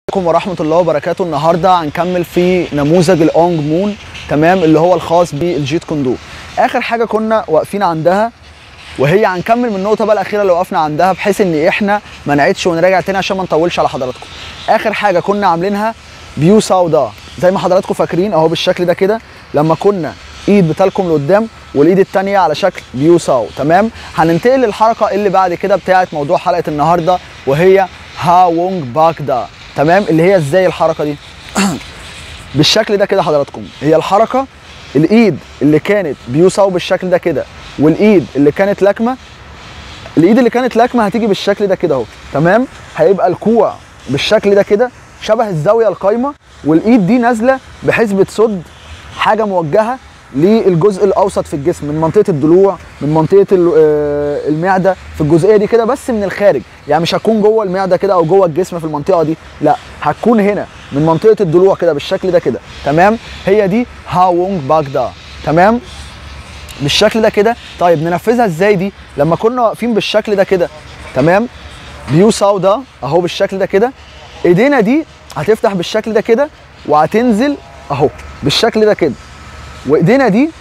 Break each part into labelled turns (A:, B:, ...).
A: عليكم ورحمة الله وبركاته. النهارده هنكمل في نموذج الاونج مون، تمام، اللي هو الخاص بالجيت كوندو. اخر حاجه كنا واقفين عندها، وهي هنكمل من النقطه بقى الاخيره اللي وقفنا عندها، بحيث ان احنا ما نعيدش ونراجع تاني عشان ما نطولش على حضراتكم. اخر حاجه كنا عاملينها بيو سوداء زي ما حضراتكم فاكرين اهو بالشكل ده كده، لما كنا ايد بتالكم لقدام والايد الثانيه على شكل بيو ساو، تمام. هننتقل للحركه اللي بعد كده بتاعه موضوع حلقه النهارده، وهي ها وونج باك دا، تمام. اللي هي ازاي الحركه دي؟ بالشكل ده كده حضراتكم. هي الحركه الايد اللي كانت بيو ساو بالشكل ده كده، والايد اللي كانت لاكمه، الايد اللي كانت لاكمه هتيجي بالشكل ده كده اهو، تمام. هيبقى الكوع بالشكل ده كده شبه الزاويه القايمه، والايد دي نازله بحيث بتصد حاجه موجهه للجزء الاوسط في الجسم، من منطقه الضلوع، من منطقه المعده، في الجزئيه دي كده، بس من الخارج. يعني مش هتكون جوه المعده كده او جوه الجسم في المنطقه دي، لا، هتكون هنا من منطقه الضلوع كده بالشكل ده كده، تمام. هي دي ها وونج باك دا، تمام، بالشكل ده كده. طيب ننفذها ازاي دي؟ لما كنا واقفين بالشكل ده كده، تمام، بيو ساو دا اهو بالشكل ده كده، ايدينا دي هتفتح بالشكل ده كده وهتنزل اهو بالشكل ده كده، وايدينا دي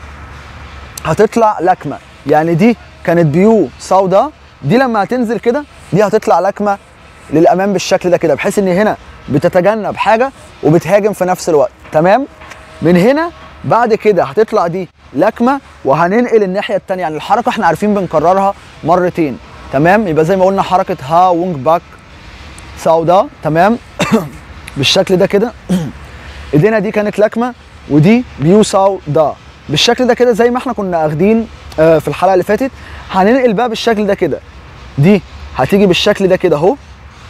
A: هتطلع لكمه. يعني دي كانت بيو سوداء، دي لما هتنزل كده دي هتطلع لكمه للامام بالشكل ده كده، بحيث ان هنا بتتجنب حاجه وبتهاجم في نفس الوقت، تمام. من هنا بعد كده هتطلع دي لكمه، وهننقل الناحيه الثانيه. يعني الحركه احنا عارفين بنكررها مرتين، تمام. يبقى زي ما قلنا حركه ها وونج باك سوداء، تمام. بالشكل ده كده ايدينا دي كانت لكمه، ودي بيو ساو دا بالشكل ده كده زي ما احنا كنا اخدين في الحلقه اللي فاتت. هننقل بقى بالشكل ده كده، دي هتيجي بالشكل ده كده اهو،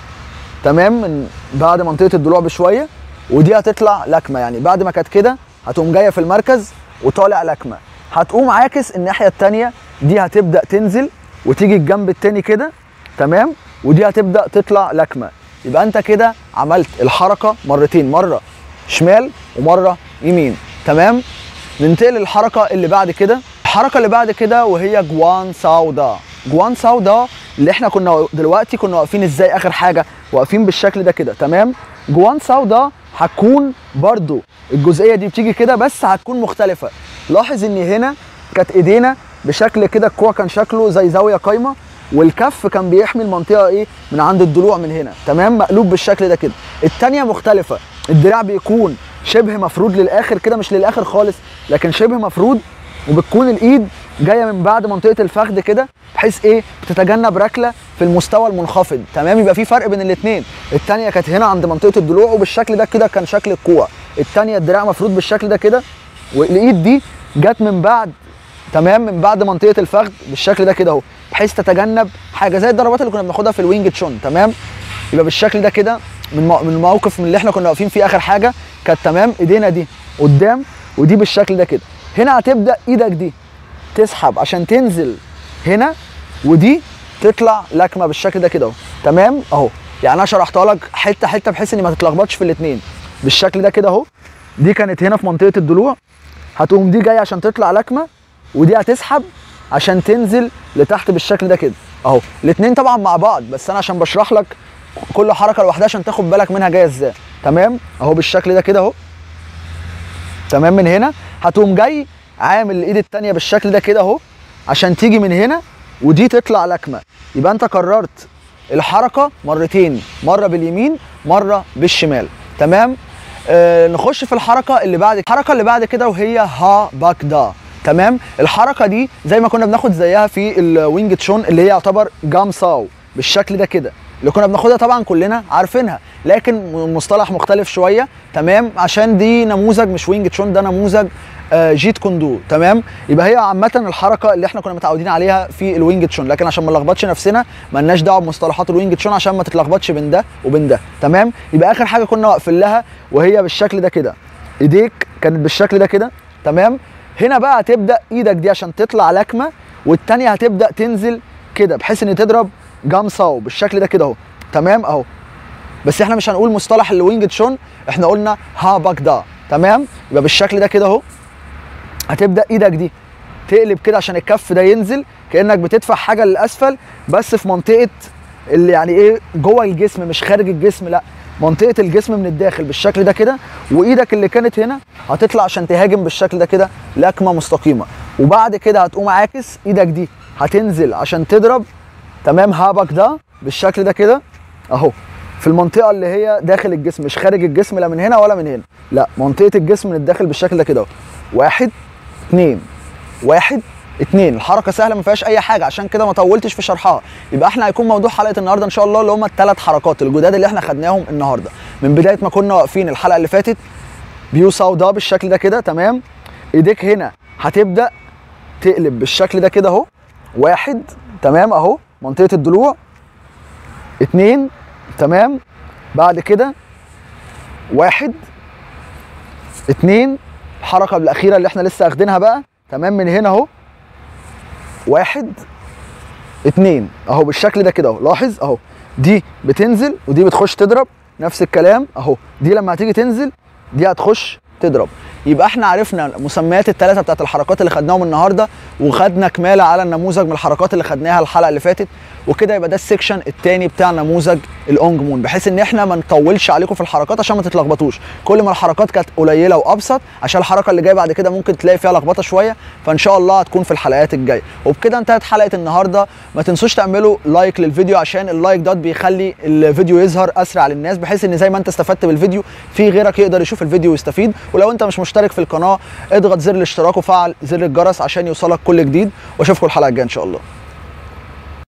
A: تمام، من بعد منطقه الضلوع بشويه، ودي هتطلع لكمه. يعني بعد ما كانت كده هتقوم جايه في المركز وطالع لكمه، هتقوم عاكس الناحيه الثانيه، دي هتبدا تنزل وتيجي الجنب الثاني كده، تمام، ودي هتبدا تطلع لكمه. يبقى انت كده عملت الحركه مرتين، مره شمال ومره يمين، تمام. ننتقل للحركه اللي بعد كده. الحركه اللي بعد كده وهي جوان ساو دا. جوان ساو دا اللي احنا كنا دلوقتي كنا واقفين ازاي؟ اخر حاجه واقفين بالشكل ده كده، تمام. جوان ساو دا هتكون برضو الجزئيه دي بتيجي كده، بس هتكون مختلفه. لاحظ ان هنا كانت ايدينا بشكل كده، الكوع كان شكله زي زاويه قايمه، والكف كان بيحمي المنطقه ايه من عند الضلوع من هنا، تمام، مقلوب بالشكل ده كده. الثانيه مختلفه، الدراع بيكون شبه مفرود للاخر كده، مش للاخر خالص لكن شبه مفرود، وبتكون الايد جايه من بعد منطقه الفخذ كده، بحيث ايه بتتجنب ركله في المستوى المنخفض، تمام. يبقى في فرق بين الاثنين. الثانيه كانت هنا عند منطقه الضلوع وبالشكل ده كده كان شكل الكوع، الثانيه الدراع مفرود بالشكل ده كده، والايد دي جت من بعد، تمام، من بعد منطقه الفخذ بالشكل ده كده اهو، بحيث تتجنب حاجه زي الضربات اللي كنا بناخدها في الوينج تشون، تمام. يبقى بالشكل ده كده من الموقف من اللي احنا كنا واقفين فيه اخر حاجه كانت، تمام، ايدينا دي قدام ودي بالشكل ده كده. هنا هتبدا ايدك دي تسحب عشان تنزل هنا، ودي تطلع لكمه بالشكل ده كده اهو، تمام اهو. يعني انا شرحتها لك حته حته بحيث ان ما تتلخبطش في الاثنين بالشكل ده كده اهو. دي كانت هنا في منطقه الضلوع، هتقوم دي جايه عشان تطلع لكمه، ودي هتسحب عشان تنزل لتحت بالشكل ده كده اهو. الاثنين طبعا مع بعض، بس انا عشان بشرح لك كل حركه لوحدها عشان تاخد بالك منها جايه ازاي، تمام اهو بالشكل ده كده اهو، تمام. من هنا هتقوم جاي عامل الايد الثانيه بالشكل ده كده اهو عشان تيجي من هنا ودي تطلع لكمه. يبقى انت كررت الحركه مرتين، مره باليمين مره بالشمال، تمام. نخش في الحركه اللي بعد، الحركه اللي بعد كده وهي ها باك دا، تمام. الحركه دي زي ما كنا بناخد زيها في الوينج تشون، اللي هي يعتبر جام ساو بالشكل ده كده، اللي كنا بناخدها طبعا كلنا عارفينها، لكن مصطلح مختلف شويه، تمام، عشان دي نموذج مش وينج تشون، ده نموذج جيت كوندو، تمام. يبقى هي عامه الحركه اللي احنا كنا متعودين عليها في الوينج تشون، لكن عشان ما نلخبطش نفسنا مالناش دعوه بمصطلحات الوينج تشون عشان ما تتلخبطش بين ده وبين ده، تمام. يبقى اخر حاجه كنا واقفين لها وهي بالشكل ده كده، ايديك كانت بالشكل ده كده، تمام. هنا بقى هتبدا ايدك دي عشان تطلع لكمه، والثانيه هتبدا تنزل كده بحيث ان تضرب جام ساو بالشكل ده كده اهو، تمام اهو. بس احنا مش هنقول مصطلح الوينج تشون، احنا قلنا ها باك دا، تمام. يبقى بالشكل ده كده اهو، هتبدا ايدك دي تقلب كده عشان الكف ده ينزل، كانك بتدفع حاجه للاسفل، بس في منطقه اللي يعني ايه جوه الجسم مش خارج الجسم، لا، منطقه الجسم من الداخل بالشكل ده كده، وايدك اللي كانت هنا هتطلع عشان تهاجم بالشكل ده كده لكمه مستقيمه، وبعد كده هتقوم عاكس ايدك دي هتنزل عشان تضرب تمام هابك ده بالشكل ده كده اهو، في المنطقه اللي هي داخل الجسم، مش خارج الجسم لا من هنا ولا من هنا، لا منطقه الجسم من الداخل بالشكل ده كده اهو. 1 2 1 2. الحركه سهله ما فيهاش اي حاجه، عشان كده ما طولتش في شرحها. يبقى احنا هيكون موضوع حلقه النهارده ان شاء الله اللي هم الثلاث حركات الجداد اللي احنا خدناهم النهارده من بدايه ما كنا واقفين الحلقه اللي فاتت. بيو سوداء بالشكل ده كده تمام. ايديك هنا هتبدا تقلب بالشكل ده كده اهو. 1 تمام اهو منطقه الضلوع. 2 تمام. بعد كده 1 2. الحركه الاخيره اللي احنا لسه واخدينها بقى تمام من هنا اهو. 1 2 اهو بالشكل ده كده اهو. لاحظ اهو دي بتنزل ودي بتخش تضرب، نفس الكلام اهو. دي لما هتيجي تنزل دي هتخش تضرب. يبقى احنا عرفنا مسميات الثلاثه بتاعت الحركات اللي خدناهم النهارده، وخدنا كماله على النموذج من الحركات اللي خدناها الحلقه اللي فاتت. وكده يبقى ده السكشن الثاني بتاع نموذج الاونج مون، بحيث ان احنا ما نطولش عليكم في الحركات عشان ما تتلخبطوش. كل ما الحركات كانت قليله وابسط، عشان الحركه اللي جايه بعد كده ممكن تلاقي فيها لخبطه شويه، فان شاء الله هتكون في الحلقات الجايه. وبكده انتهت حلقه النهارده. ما تنسوش تعملوا لايك للفيديو، عشان اللايك دوت بيخلي الفيديو يظهر اسرع للناس، بحيث ان زي ما انت استفدت بالفيديو في غيرك يقدر يشوف الفيديو ويستفيد. ولو انت مش مشترك في القناه اضغط زر الاشتراك وفعل زر الجرس عشان يوصلك كل جديد، واشوفكم الحلقه الجايه ان شاء الله.